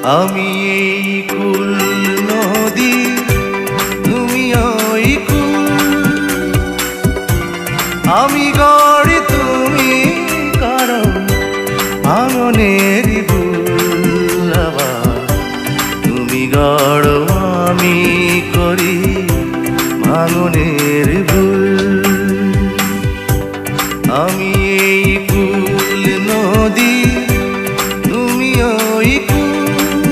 আমি এই কুল নদী, তুমি ওই কুল। আমি গড়ি, তুমি করো ভাঙনের ভুল। আবার তুমি গড়ো, আমি করি ভাঙনের ভুল। আমি এই কুল নদী, তুমি ওই কুল।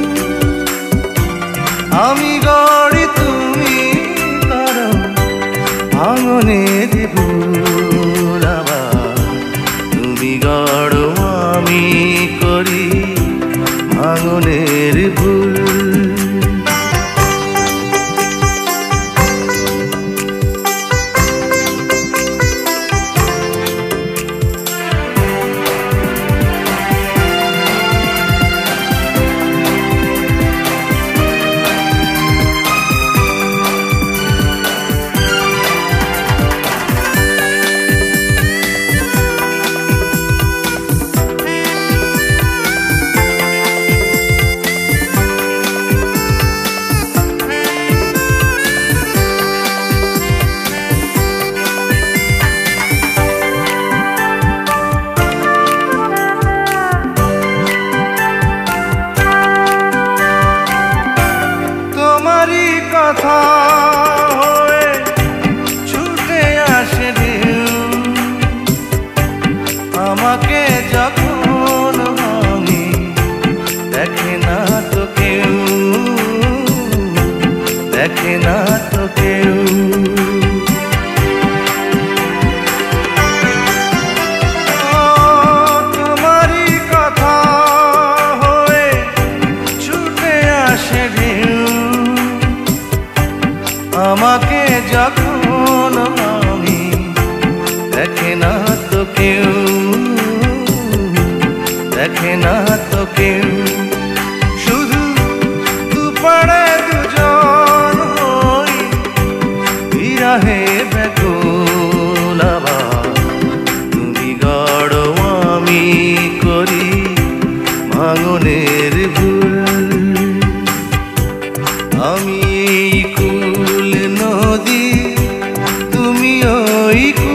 আমি গড়ি, তুমি করো ভাঙনের ভুল। আবার তুমি গড়ো, আমি করি ভাঙনের ভুল। কথা হয়ে ছুটে আসে ঢেউ, আমাকে যখন ভাঙি দেখে না তো কেউ, দেখে না তো কেউ। তোমারই কথা হয়ে ছুটে আসে ঢেউ, আমাকে যখন আমি দেখে না তো কেউ, দেখে না তো কেউ। শুধু দুপাড়ে দুজন হই বিরহে ব্যাকুল। আবার তুমি গড়ো, আমি করি ভাঙনের ভুল। আমি এই কুল নদী, তুমি ওই কুল।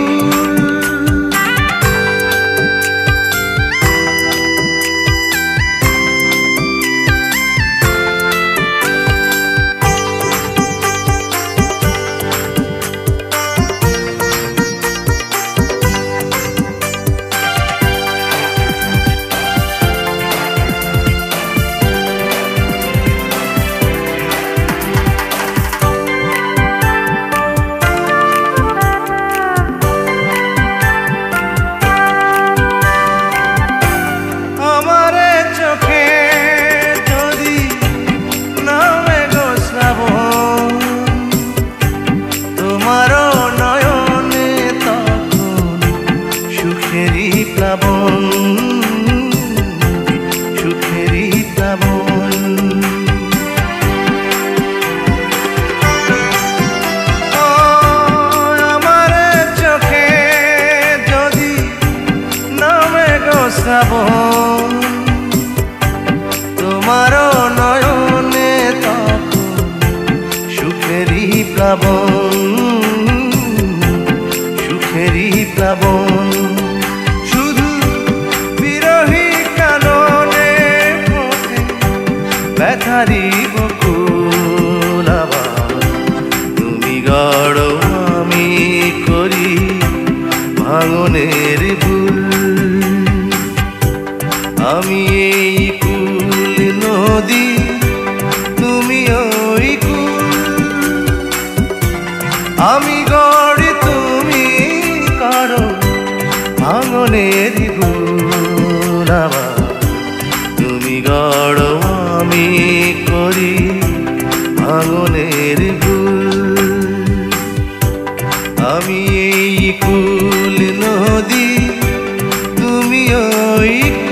তোমারও নয়নে তখন সুখেরই প্লাবন, সুখেরই প্লাবন। আমার চোখে যদি নামে গো শ্রাবণ, তোমারও নয়নে তখন সুখেরই প্লাবন, সুখেরই প্লাবন। শুধু বিরহী কাননে ফোটে ব্যথারি বকুল। আবার তুমি গড়ো, আমি করি ভাঙনের ভুল। আমি এই কুল নদী, তুমি ওই কুল। আমি গড়ি, তুমি করো ভাঙনের ভুল। আবার তুমি গড়ো, আমি করি ভাঙনের ভুল। আমি এই কুল নদী, তুমি ওই